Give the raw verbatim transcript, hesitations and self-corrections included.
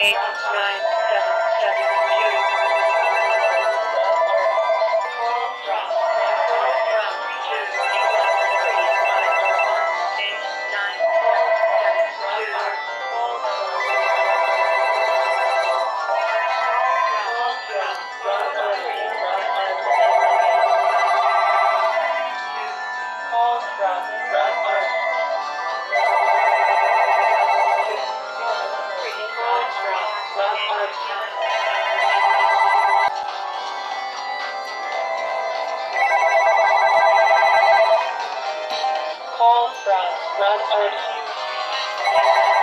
eight nine seven seven two. Call from call from two eight three five one eight nine seven seven two. Call from call from three one one call from one one Call from one oh two.